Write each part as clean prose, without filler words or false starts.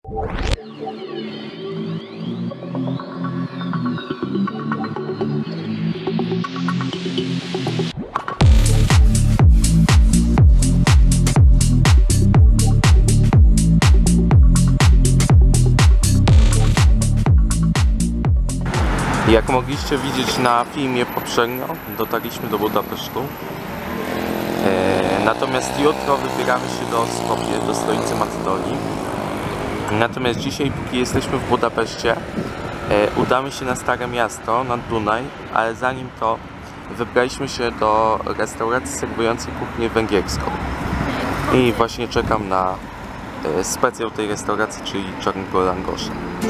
Jak mogliście widzieć na filmie poprzednio, dotarliśmy do Budapesztu. Natomiast jutro wybieramy się do Skopje, do stolicy Macedonii. Natomiast dzisiaj, póki jesteśmy w Budapeszcie, udamy się na Stare Miasto, nad Dunaj, ale zanim to wybraliśmy się do restauracji serwującej kuchnię węgierską. I właśnie czekam na specjał tej restauracji, czyli czarnego langosza.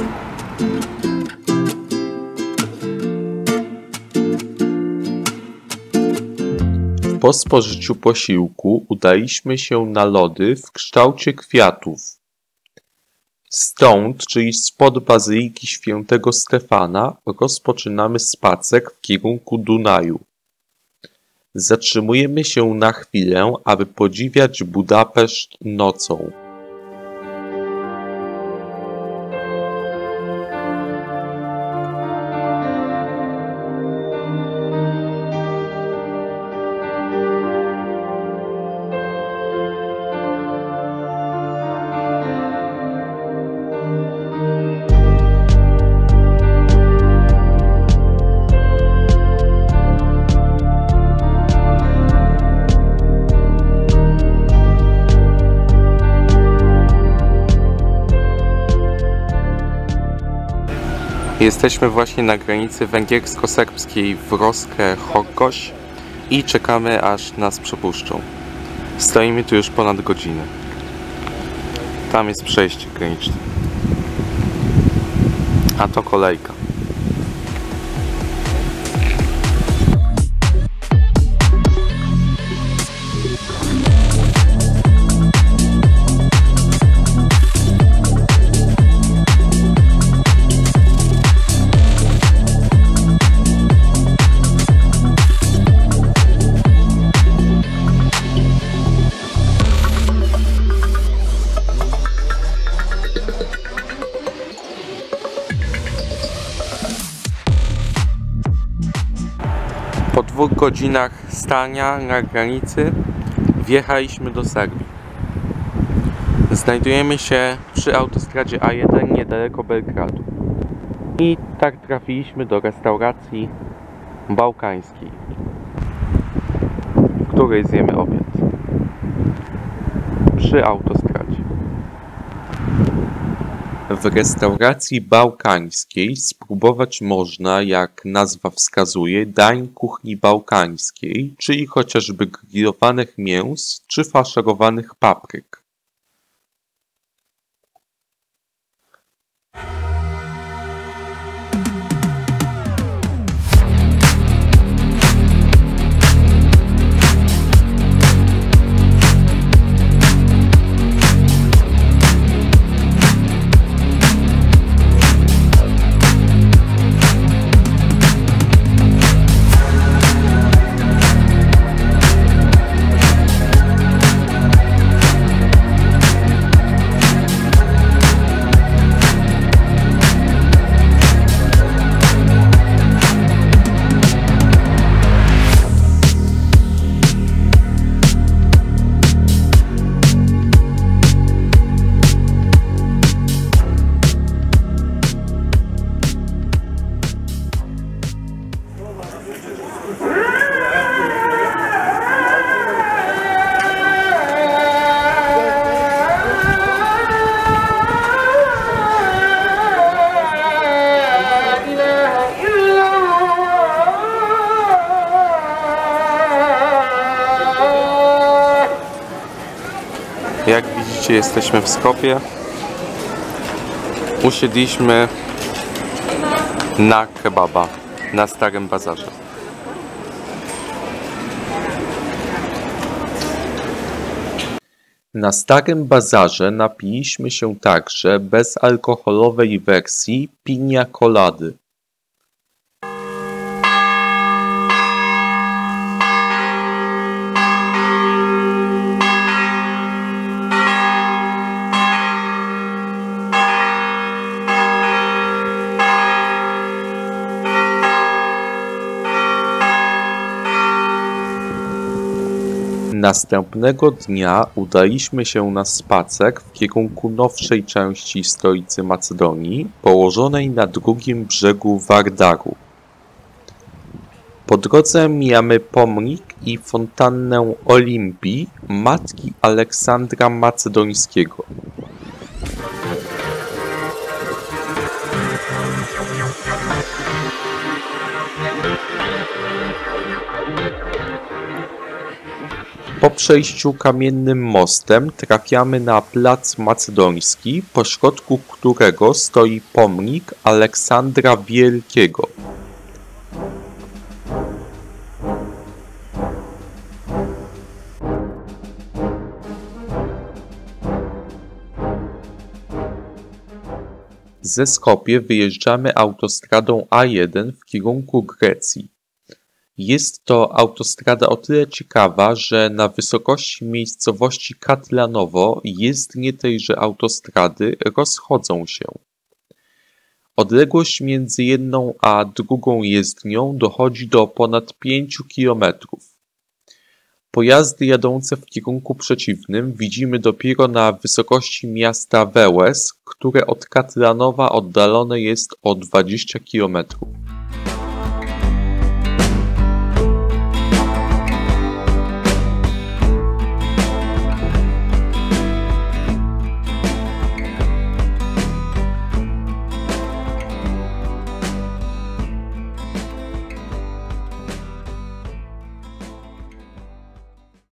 Po spożyciu posiłku udaliśmy się na lody w kształcie kwiatów. Stąd, czyli spod Bazyliki Świętego Stefana, rozpoczynamy spacer w kierunku Dunaju. Zatrzymujemy się na chwilę, aby podziwiać Budapeszt nocą. Jesteśmy właśnie na granicy węgiersko-serbskiej Wroskę-Horgoś i czekamy, aż nas przepuszczą. Stoimy tu już ponad godzinę. Tam jest przejście graniczne. A to kolejka. Po 2 godzinach stania na granicy wjechaliśmy do Serbii. Znajdujemy się przy autostradzie A1 niedaleko Belgradu. I tak trafiliśmy do restauracji bałkańskiej, w której zjemy obiad. Przy autostradzie. W restauracji bałkańskiej spróbować można, jak nazwa wskazuje, dań kuchni bałkańskiej, czyli chociażby grillowanych mięs czy faszerowanych papryk. Jak widzicie, jesteśmy w Skopie. Usiedliśmy na kebaba na Starym Bazarze. Na Starym Bazarze napiliśmy się także bezalkoholowej wersji piña colady. Następnego dnia udaliśmy się na spacer w kierunku nowszej części stolicy Macedonii, położonej na drugim brzegu Wardaru. Po drodze mijamy pomnik i fontannę Olimpii, matki Aleksandra Macedońskiego. Po przejściu kamiennym mostem trafiamy na plac macedoński, pośrodku którego stoi pomnik Aleksandra Wielkiego. Ze Skopie wyjeżdżamy autostradą A1 w kierunku Grecji. Jest to autostrada o tyle ciekawa, że na wysokości miejscowości Katlanowo jezdnie tejże autostrady rozchodzą się. Odległość między jedną a drugą jezdnią dochodzi do ponad 5 km. Pojazdy jadące w kierunku przeciwnym widzimy dopiero na wysokości miasta Veles, które od Katlanowa oddalone jest o 20 km.